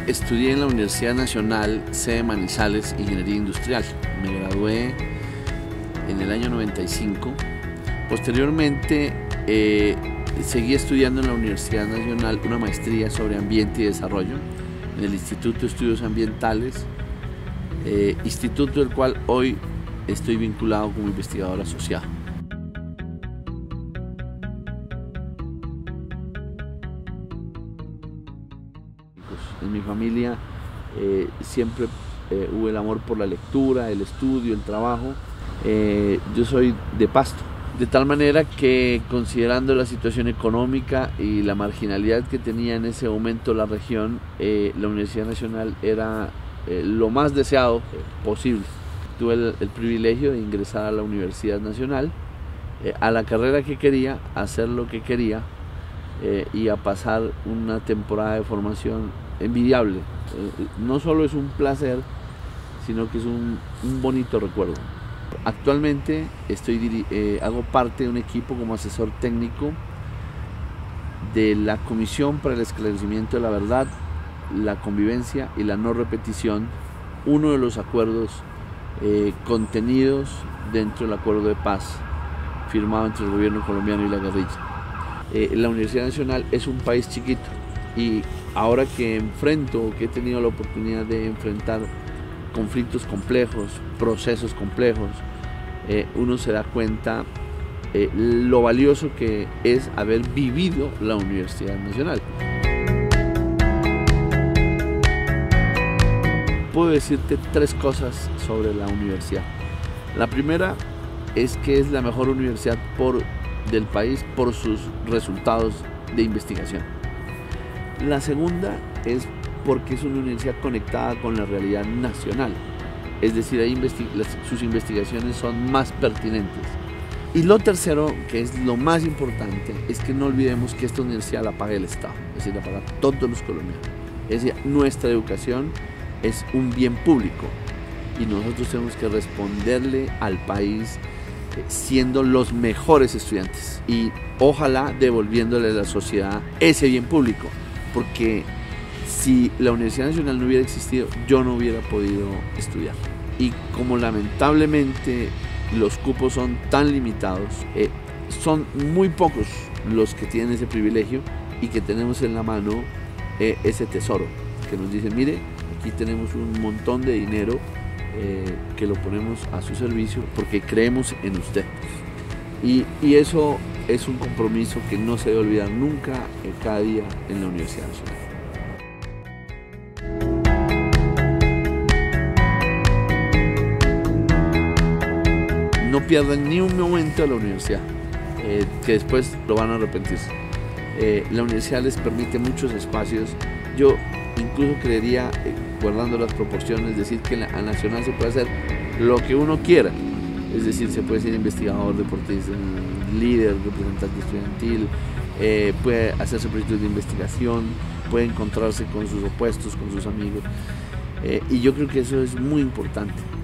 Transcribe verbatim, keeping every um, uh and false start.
estudié en la Universidad Nacional sede Manizales Ingeniería Industrial. Me gradué en el año noventa y cinco. Posteriormente eh, seguí estudiando en la Universidad Nacional una maestría sobre ambiente y desarrollo en el Instituto de Estudios Ambientales, eh, instituto del cual hoy estoy vinculado como investigador asociado. En mi familia eh, siempre eh, hubo el amor por la lectura, el estudio, el trabajo. Eh, yo soy de Pasto, de tal manera que, considerando la situación económica y la marginalidad que tenía en ese momento la región, eh, la Universidad Nacional era eh, lo más deseado posible. Tuve el, el privilegio de ingresar a la Universidad Nacional, eh, a la carrera que quería, a hacer lo que quería eh, y a pasar una temporada de formación envidiable. Eh, no solo es un placer, sino que es un, un bonito recuerdo. Actualmente estoy, eh, hago parte de un equipo como asesor técnico de la Comisión para el Esclarecimiento de la Verdad, la Convivencia y la No Repetición, uno de los acuerdos eh, contenidos dentro del acuerdo de paz firmado entre el gobierno colombiano y la guerrilla. Eh, la Universidad Nacional es un país chiquito y ahora que enfrento, que he tenido la oportunidad de enfrentar conflictos complejos, procesos complejos, eh, uno se da cuenta eh, lo valioso que es haber vivido la Universidad Nacional. Puedo decirte tres cosas sobre la universidad. La primera es que es la mejor universidad por, del país por sus resultados de investigación. La segunda es porque es una universidad conectada con la realidad nacional, es decir, ahí investi las, sus investigaciones son más pertinentes. Y lo tercero, que es lo más importante, es que no olvidemos que esta universidad la paga el Estado, es decir, la paga todos los colombianos. Es decir, nuestra educación es un bien público y nosotros tenemos que responderle al país siendo los mejores estudiantes y ojalá devolviéndole a la sociedad ese bien público, porque si la Universidad Nacional no hubiera existido, yo no hubiera podido estudiar. Y como lamentablemente los cupos son tan limitados, eh, son muy pocos los que tienen ese privilegio y que tenemos en la mano eh, ese tesoro, que nos dicen, mire, aquí tenemos un montón de dinero eh, que lo ponemos a su servicio porque creemos en usted. Y, y eso es un compromiso que no se debe olvidar nunca, eh, cada día en la Universidad Nacional. No pierdan ni un momento de la universidad, eh, que después lo van a arrepentir. Eh, la universidad les permite muchos espacios. Yo incluso creería, eh, guardando las proporciones, decir que en la Nacional se puede hacer lo que uno quiera. Es decir, se puede ser investigador, deportista, líder, representante estudiantil, eh, puede hacerse proyectos de investigación, puede encontrarse con sus opuestos, con sus amigos. Eh, y yo creo que eso es muy importante.